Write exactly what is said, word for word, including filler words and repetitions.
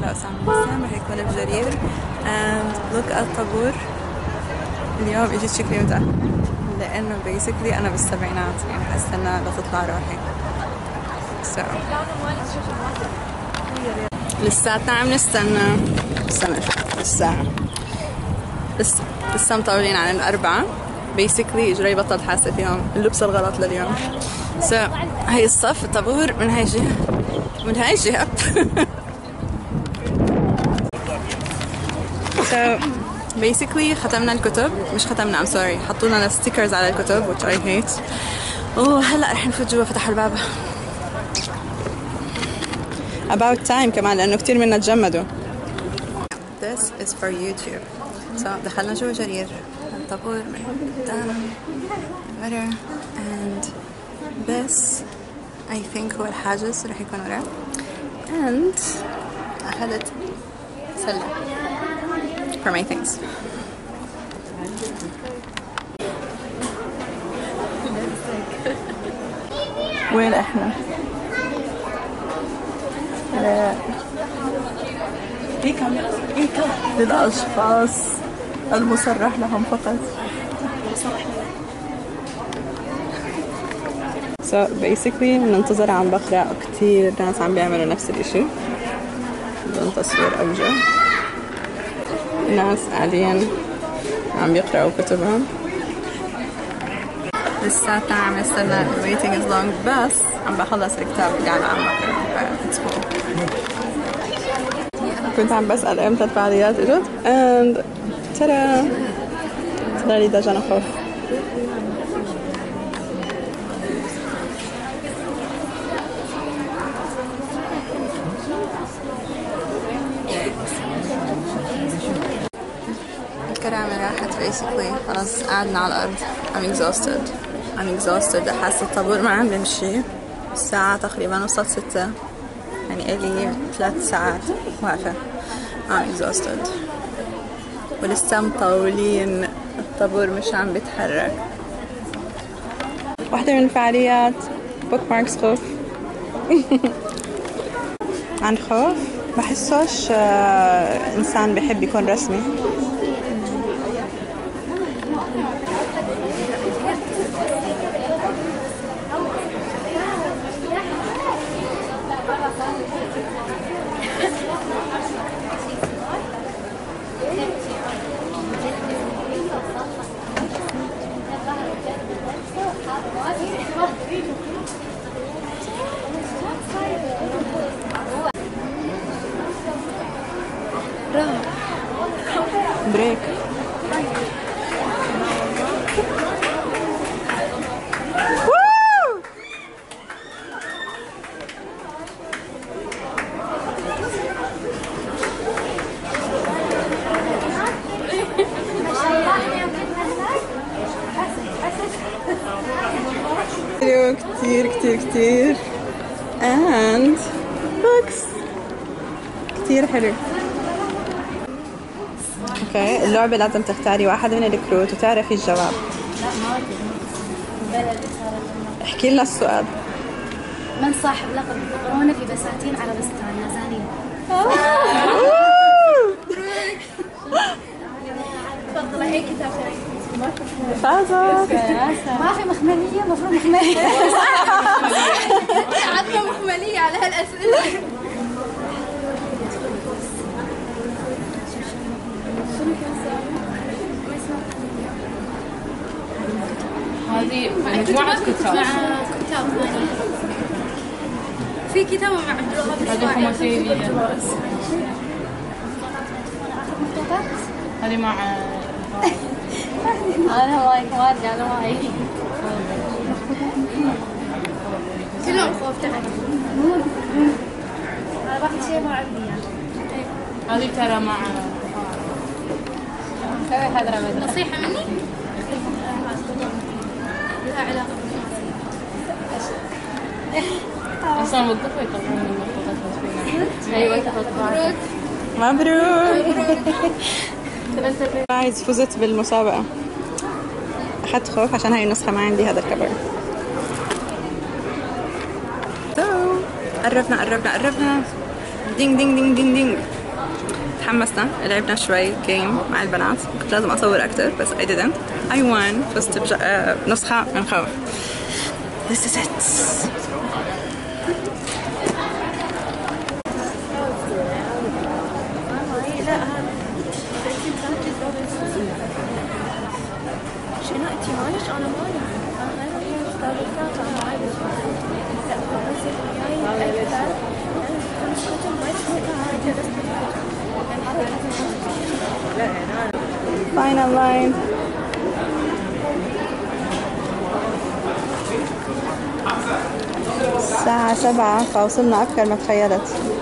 هلا أسامة بسام رح يكون بجرير and look at الطابور. اليوم اجيت شكلي متأخر لأنه basically أنا بالسبعينات يعني حستنى لتطلع روحي. so لساتنا عم نستنى. استنى شوف الساعة لسه لسه مطولين عن الأربعة. basically إجري بطلت حاسة فيهم اللبس الغلط لليوم. so هاي الصف الطابور من هاي الجهة من هاي الجهة. so basically ختمنا الكتب مش ختمنا I'm sorry حطوا لنا ستيكرز على الكتب which I hate. اوه هلا رح نفوت جوا. فتحوا الباب about time كمان لأنه كتير منا تجمدوا. this is for YouTube. so دخلنا جوا جرير الطابور من قدام ورا and this I think هو الحاجز رح يكون ورا and أخذت سلة for my things. وين احنا؟ لا للأشخاص المصرح لهم فقط. so basically بننتظر عم بقرأ كتير ناس عم بيعملوا نفس الاشي بدون تصوير أوجه. ناس قاعدين عم بيقرأوا كتبهم. لساتنا عم نستنى ال waiting is long بس عم بخلص الكتاب قاعدة عم بقرأ. it's cool. كنت عم بسأل امتى الفعاليات اجت and ترى ترى لي دجن خوف. الكرامة راحت basically خلاص قعدنا على الأرض. I'm exhausted I'm exhausted حاسة الطابور ما عم بمشي. الساعة تقريبا وصلت ستة يعني إلي ثلاث ساعات واقفة. I'm exhausted ولسه مطولين الطابور مش عم بيتحرك. واحدة من الفعاليات بوك ماركس خوف. عن خوف بحسوش إنسان بحب يكون رسمي. بريك كتير كتير كتير and books كتير حلو. اوكي اللعبة لازم تختاري واحد من الكروت وتعرفي الجواب. احكي لنا السؤال. من صاحب لقب بقرونة في بساتين على بستان نازانين؟ تفضلي اي كتاب فازت. ما في مخملية المفروض مخملية. عطنا مخملية على هالأسئلة. هذه مجموعة كتاب. مع كتاب في كتابة مع عبد الوهاب. هذه خماسية. هذه مع أنا وايد وايد أنا وايد كلهم خوف تحت. هذا واحد شيء ما عندي يعني. هذه ترى مع سوي حضرة مدرسة. نصيحة مني؟ لها علاقة أصلاً وظفوا يطلعون المخطوطات فينا. أيوة تفضل. مبروك. عايز فزت بالمسابقة. أخذت خوف عشان هاي النسخة ما عندي هذا الكبر. قربنا قربنا قربنا دينج دينج دينج دينج دينج. تحمسنا، لعبنا شوي جيم مع البنات، كنت لازم أصور أكتر بس I didn't. I won. فزت بنسخة من خوف. This is it. شنو انتي مالك؟ انا مالي. Final line. الساعة سبعة فوصلنا أبكر ما تخيلت.